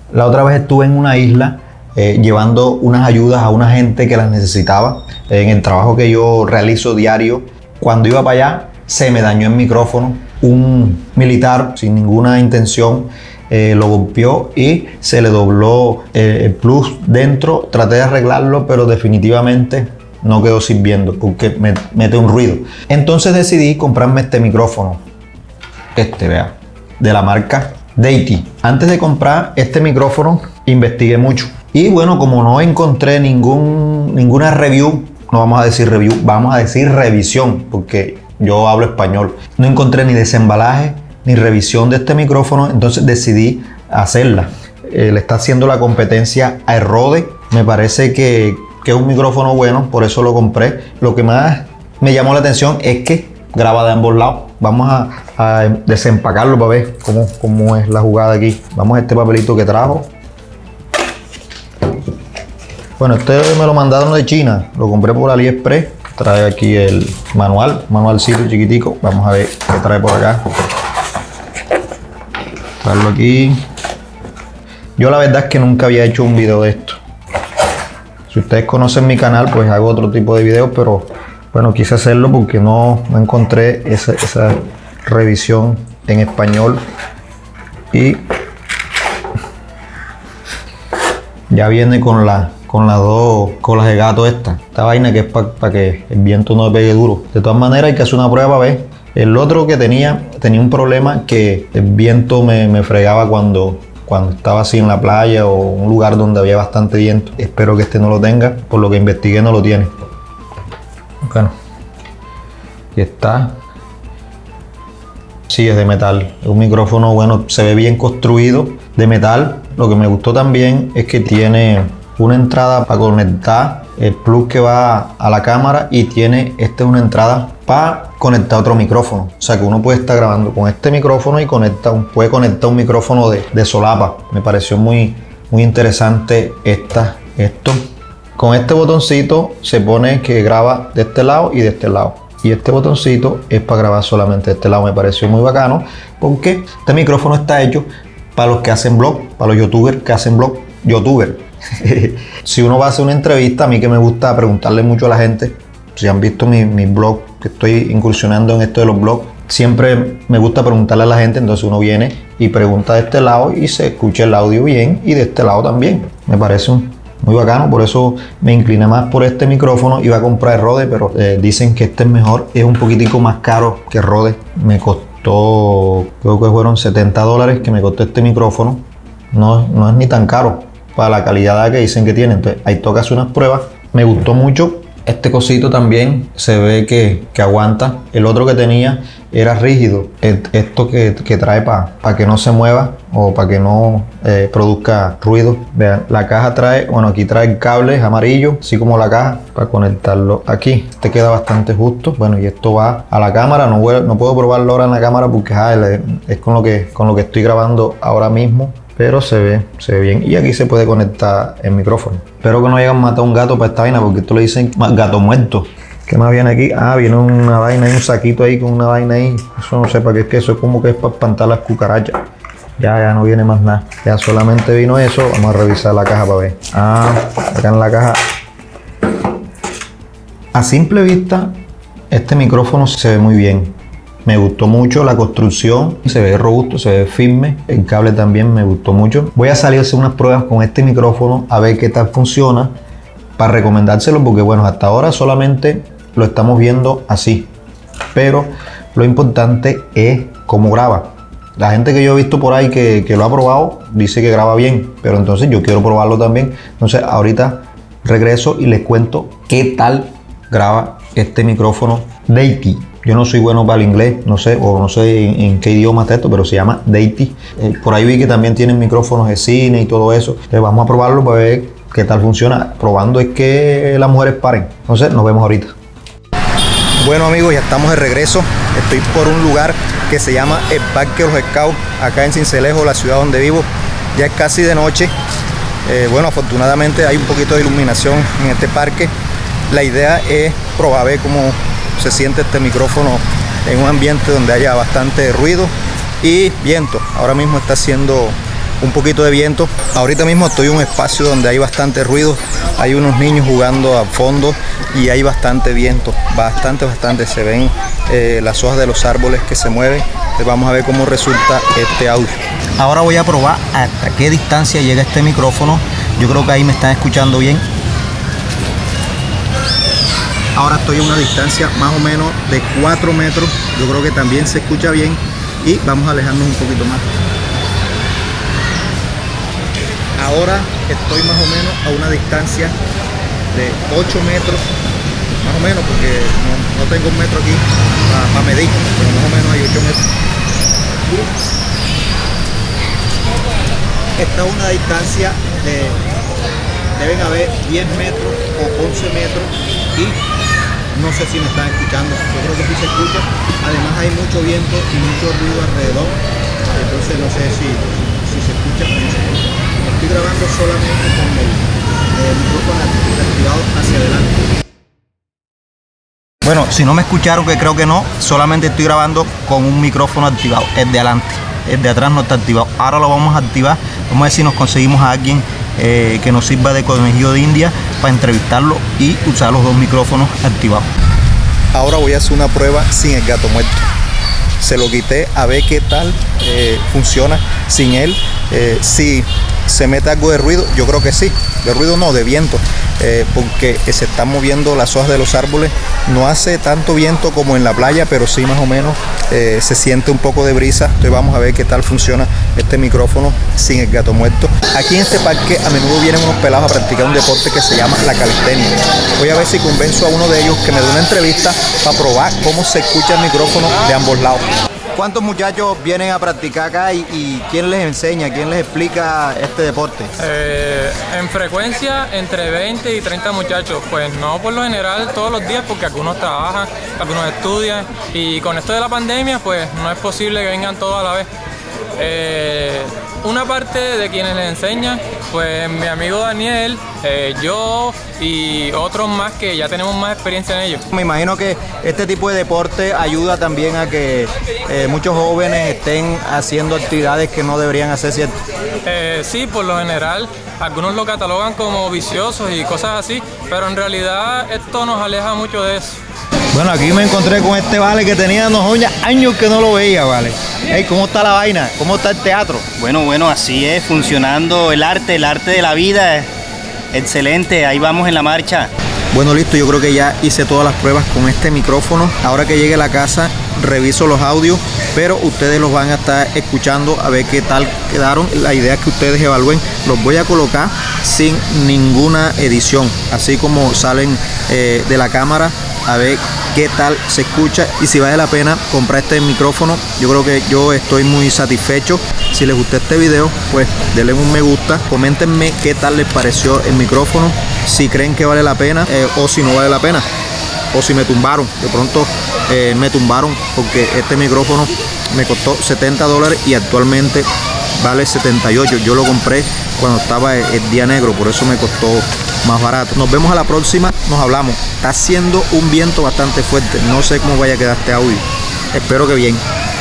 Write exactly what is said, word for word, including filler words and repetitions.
La otra vez estuve en una isla eh, llevando unas ayudas a una gente que las necesitaba. En el trabajo que yo realizo diario, cuando iba para allá se me dañó el micrófono. Un militar sin ninguna intención eh, lo golpeó y se le dobló eh, el plus dentro. Traté de arreglarlo, pero definitivamente no quedó sirviendo porque me mete un ruido. Entonces decidí comprarme este micrófono, este, vea, de la marca Deity. Antes de comprar este micrófono investigué mucho y bueno, como no encontré ningún, ninguna review, no vamos a decir review, vamos a decir revisión, porque yo hablo español, no encontré ni desembalaje ni revisión de este micrófono, entonces decidí hacerla. Eh, le está haciendo la competencia a Rode. Me parece que, que es un micrófono bueno, por eso lo compré. Lo que más me llamó la atención es que graba de ambos lados. Vamos a, a desempacarlo para ver cómo, cómo es la jugada aquí. Vamos a este papelito que trajo. Bueno, este me lo mandaron de China, lo compré por AliExpress. Trae aquí el manual, manualcito chiquitico. Vamos a ver qué trae por acá. Traerlo aquí. Yo la verdad es que nunca había hecho un video de esto. Si ustedes conocen mi canal, pues hago otro tipo de videos, pero bueno, quise hacerlo porque no, no encontré esa, esa revisión en español. Y ya viene con la con las dos colas de gato esta. Esta vaina que es para pa que el viento no le pegue duro. De todas maneras hay que hacer una prueba para ver. El otro que tenía, tenía un problema que el viento me, me fregaba cuando, cuando estaba así en la playa o un lugar donde había bastante viento. Espero que este no lo tenga, por lo que investigué no lo tiene. Bueno, aquí está. Sí, es de metal. Es un micrófono, bueno, se ve bien construido, de metal. Lo que me gustó también es que tiene una entrada para conectar el plug que va a la cámara y tiene esta es una entrada para conectar otro micrófono. O sea que uno puede estar grabando con este micrófono y conecta un, puede conectar un micrófono de, de solapa. Me pareció muy, muy interesante esta, esto. Con este botoncito se pone que graba de este lado y de este lado. Y este botoncito es para grabar solamente de este lado. Me pareció muy bacano porque este micrófono está hecho para los que hacen blog, para los youtubers que hacen blog, youtuber. Si uno va a hacer una entrevista, a mí que me gusta preguntarle mucho a la gente, si han visto mi, mi blog, que estoy incursionando en esto de los blogs, siempre me gusta preguntarle a la gente, entonces uno viene y pregunta de este lado y se escucha el audio bien y de este lado también. Me parece un, muy bacano, por eso me incliné más por este micrófono. Iba a comprar Rode, pero eh, dicen que este es mejor, es un poquitico más caro que Rode. Me costó, creo que fueron setenta dólares que me costó este micrófono. No, no es ni tan caro para la calidad que dicen que tiene. Entonces ahí toca hacer unas pruebas. Me gustó mucho este cosito también, se ve que, que aguanta. El otro que tenía era rígido, esto que, que trae para pa que no se mueva o para que no eh, produzca ruido. Vean, la caja trae, bueno, aquí trae cables amarillos, así como la caja, para conectarlo aquí. Este queda bastante justo. Bueno, y esto va a la cámara. No, voy, no puedo probarlo ahora en la cámara porque ah, es con lo, que, con lo que estoy grabando ahora mismo. Pero se ve, se ve bien. Y aquí se puede conectar el micrófono. Espero que no hayan matado un gato para esta vaina, porque esto le dicen gato muerto. ¿Qué más viene aquí? Ah, viene una vaina, hay un saquito ahí con una vaina ahí. Eso no sé para qué es que eso es como que es para espantar las cucarachas. Ya, ya no viene más nada. Ya solamente vino eso. Vamos a revisar la caja para ver. Ah, acá en la caja. A simple vista, este micrófono se ve muy bien. Me gustó mucho la construcción, se ve robusto, se ve firme. El cable también me gustó mucho. Voy a salir a hacer unas pruebas con este micrófono a ver qué tal funciona para recomendárselo, porque bueno, hasta ahora solamente lo estamos viendo así. Pero lo importante es cómo graba. La gente que yo he visto por ahí que, que lo ha probado dice que graba bien, pero entonces yo quiero probarlo también. Entonces ahorita regreso y les cuento qué tal graba este micrófono Deity. Yo no soy bueno para el inglés, no sé, o no sé en, en qué idioma está esto, pero se llama Deity. Eh, por ahí vi que también tienen micrófonos de cine y todo eso. Entonces vamos a probarlo para ver qué tal funciona. Probando es que las mujeres paren. Entonces nos vemos ahorita. Bueno amigos, ya estamos de regreso. Estoy por un lugar que se llama el Parque Los Scouts, acá en Sincelejo, la ciudad donde vivo. Ya es casi de noche. Eh, bueno, afortunadamente hay un poquito de iluminación en este parque. La idea es probar a ver cómo se siente este micrófono en un ambiente donde haya bastante ruido y viento. Ahora mismo está haciendo un poquito de viento. Ahorita mismo estoy en un espacio donde hay bastante ruido, hay unos niños jugando a fondo y hay bastante viento, bastante, bastante. Se ven eh, las hojas de los árboles que se mueven. Vamos a ver cómo resulta este audio. Ahora voy a probar hasta qué distancia llega este micrófono. Yo creo que ahí me están escuchando bien. Ahora estoy a una distancia más o menos de cuatro metros. Yo creo que también se escucha bien. Y vamos a alejarnos un poquito más. Ahora estoy más o menos a una distancia de ocho metros. Más o menos, porque no, no tengo un metro aquí para, para medir. Pero más o menos hay ocho metros. Esta es una distancia de... Deben haber diez metros o once metros. Y no sé si me están escuchando, yo creo que sí se escucha. Además hay mucho viento y mucho ruido alrededor, entonces no sé si, si se escucha o no se escucha. Estoy grabando solamente con el, el micrófono activado hacia adelante. Bueno, si no me escucharon, que creo que no, solamente estoy grabando con un micrófono activado, el de adelante, el de atrás no está activado. Ahora lo vamos a activar, vamos a ver si nos conseguimos a alguien Eh, que nos sirva de conejillo de India para entrevistarlo y usar los dos micrófonos activados. Ahora voy a hacer una prueba sin el gato muerto. Se lo quité a ver qué tal eh, funciona sin él. Eh, si se mete algo de ruido, yo creo que sí. De ruido no, de viento. Eh, porque se están moviendo las hojas de los árboles. No hace tanto viento como en la playa, pero sí más o menos eh, se siente un poco de brisa. Entonces vamos a ver qué tal funciona este micrófono sin el gato muerto. Aquí en este parque a menudo vienen unos pelados a practicar un deporte que se llama la calistenia. Voy a ver si convenzo a uno de ellos que me dé una entrevista para probar cómo se escucha el micrófono de ambos lados. ¿Cuántos muchachos vienen a practicar acá y, y quién les enseña, quién les explica este deporte? Eh, en frecuencia entre veinte y treinta muchachos, pues no por lo general todos los días porque algunos trabajan, algunos estudian y con esto de la pandemia pues no es posible que vengan todos a la vez. Eh, una parte de quienes les enseñan, pues mi amigo Daniel, eh, yo y otros más que ya tenemos más experiencia en ello. Me imagino que este tipo de deporte ayuda también a que eh, muchos jóvenes estén haciendo actividades que no deberían hacer, ¿cierto? Eh, sí, por lo general, algunos lo catalogan como viciosos y cosas así, pero en realidad esto nos aleja mucho de eso. Bueno, aquí me encontré con este vale que tenía unos años que no lo veía, vale. Hey, ¿cómo está la vaina? ¿Cómo está el teatro? Bueno, bueno, así es, funcionando el arte, el arte de la vida. Excelente, ahí vamos en la marcha. Bueno, listo, yo creo que ya hice todas las pruebas con este micrófono. Ahora que llegue a la casa, reviso los audios, pero ustedes los van a estar escuchando a ver qué tal quedaron. La idea es que ustedes evalúen. Los voy a colocar sin ninguna edición, así como salen eh, de la cámara, a ver qué tal se escucha y si vale la pena comprar este micrófono. Yo creo que yo estoy muy satisfecho. Si les gustó este video, pues denle un me gusta, coméntenme qué tal les pareció el micrófono, si creen que vale la pena eh, o si no vale la pena, o si me tumbaron. De pronto eh, me tumbaron porque este micrófono me costó setenta dólares y actualmente vale setenta y ocho. Yo lo compré cuando estaba el día negro, por eso me costó más barato. Nos vemos a la próxima, nos hablamos. Está haciendo un viento bastante fuerte, no sé cómo vaya a quedar este audio, espero que bien.